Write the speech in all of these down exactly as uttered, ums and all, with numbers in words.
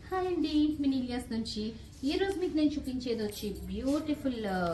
Hi అండి, మినీలియాస్ నుంచి ఈరోజు మీకు నేను చూపించేది వచ్చి బ్యూటిఫుల్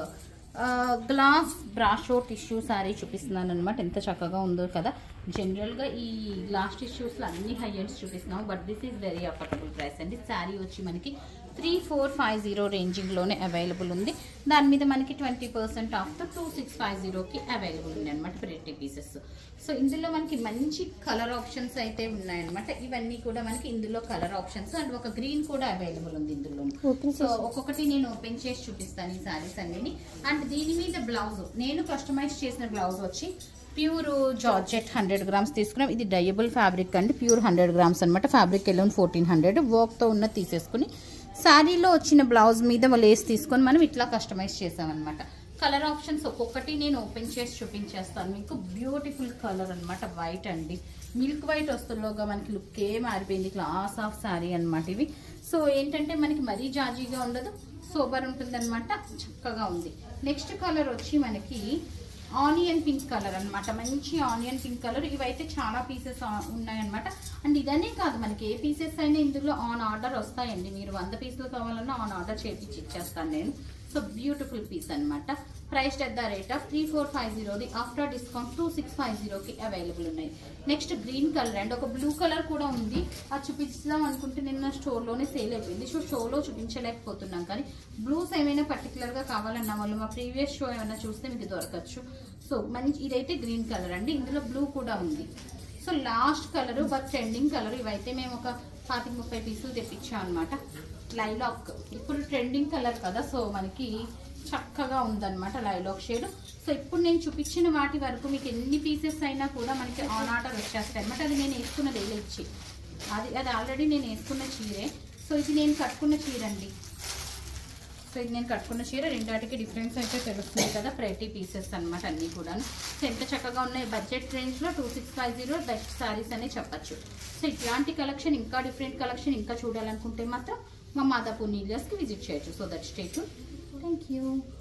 గ్లాస్ బ్రాషో టిష్యూ శారీ చూపిస్తున్నాను అనమాట. ఎంత చక్కగా ఉందో కదా. జనరల్గా ఈ గ్లాస్ టిష్యూస్లో అన్ని హై ఎండ్స్ చూపిస్తున్నాము, but this is very affordable price అండి. శారీ వచ్చి మనకి త్రీ ఫోర్ ఫైవ్ జీరో రేంజింగ్లోనే అవైలబుల్ ఉంది. దాని మీద మనకి twenty percent off two six five జీరోకి అవైలబుల్ ఉంది అనమాట ప్రెట్టి పీసెస్. సో ఇందులో మనకి మంచి కలర్ ఆప్షన్స్ అయితే ఉన్నాయన్నమాట. ఇవన్నీ కూడా మనకి ఇందులో కలర్ ఆప్షన్స్ అండ్ ఒక గ్రీన్ కూడా అవైలబుల్ ఉంది ఇందులో. సో ఒక్కొక్కటి నేను ఓపెన్ చేసి చూపిస్తాను ఈ శారీస్ అన్నిని. అండ్ దీని మీద బ్లౌజ్ నేను కస్టమైజ్ చేసిన బ్లౌజ్ వచ్చి ప్యూర్ జార్జెట్ హండ్రెడ్ గ్రామ్స్ తీసుకున్నాం. ఇది డయబుల్ ఫ్యాబ్రిక్ అండి, ప్యూర్ హండ్రెడ్ గ్రామ్స్ అనమాట. ఫ్యాబ్రిక్ ఎలోన్ ఫోర్టీన్ హండ్రెడ్ వర్క్తో ఉన్న తీసేసుకుని శారీలో వచ్చిన బ్లౌజ్ మీద లేస్ తీసుకొని మనం ఇట్లా కస్టమైజ్ చేసామన్నమాట. కలర్ ఆప్షన్స్ ఒక్కొక్కటి నేను ఓపెన్ చేసి చూపించేస్తాను మీకు. బ్యూటిఫుల్ కలర్ అనమాట, వైట్ అండి, మిల్క్ వైట్ వస్తుల్లోగా మనకి లుక్ ఏ మారిపోయింది. క్లాస్ ఆఫ్ శారీ అనమాట ఇవి. సో ఏంటంటే మనకి మరీ జాజీగా ఉండదు, సోబర్ ఉంటుంది అనమాట, చక్కగా ఉంది. నెక్స్ట్ కలర్ వచ్చి మనకి ఆనియన్ పింక్ కలర్ అనమాట, మంచి ఆనియన్ పింక్ కలర్. ఇవైతే చాలా పీసెస్ ఉన్నాయన్నమాట. అండ్ ఇదనే కాదు, మనకి ఏ పీసెస్ అయినా ఇందులో ఆన్ ఆర్డర్ వస్తాయండి. మీరు వంద పీసులు కావాలన్నా ఆన్ ఆర్డర్ చేపించి ఇచ్చేస్తాను నేను. సో బ్యూటిఫుల్ పీస్ అనమాట. Priced at the rate of three four five జీరోది after discount two six five జీరోకి అవైలబుల్ ఉన్నాయి. నెక్స్ట్ గ్రీన్ కలర్ అండ్ ఒక బ్లూ కలర్ కూడా ఉంది. అది చూపించుదాం అనుకుంటే నిన్న స్టోర్లోనే సేల్ అయిపోయింది. సో షోలో చూపించలేకపోతున్నాం, కానీ బ్లూస్ ఏమైనా పర్టికులర్గా కావాలన్నా వాళ్ళు మా ప్రీవియస్ షో ఏమైనా చూస్తే మీకు దొరకచ్చు. సో మంచి ఇదైతే గ్రీన్ కలర్ అండి, ఇందులో బ్లూ కూడా ఉంది. So last colour but trending colour. ఇవైతే మేము ఒక పాతిక ముప్పై పీసులు తెప్పించాం అనమాట. లైలాక్ ఇప్పుడు ట్రెండింగ్ కలర్ కదా, సో మనకి చక్కగా ఉందన్నమాట లైలాక్ షేడ్. సో ఇప్పుడు నేను చూపించిన వాటి వరకు మీకు ఎన్ని పీసెస్ అయినా కూడా మనకి ఆన్ ఆర్డర్ వచ్చేస్తాయి అనమాట. అది నేను వేసుకున్నది ఇచ్చి అది అది ఆల్రెడీ నేను వేసుకున్న చీరే. సో ఇది నేను కట్టుకున్న చీర అండి. సో ఇది నేను కట్టుకున్న చీర. రెండాటికి డిఫరెన్స్ అయితే తెలుస్తుంది కదా. ప్రెటీ పీసెస్ అనమాట అన్నీ కూడా. సో ఎంత చక్కగా ఉన్నాయి. బడ్జెట్ రేంజ్లో two six five zero best saris అనే చెప్పచ్చు. సో ఇట్లాంటి కలెక్షన్, ఇంకా డిఫరెంట్ కలెక్షన్ ఇంకా చూడాలనుకుంటే మాత్రం మా మాదాపూర్ నీలియాస్కి విజిట్ చేయొచ్చు. So that stay tune. Thank you.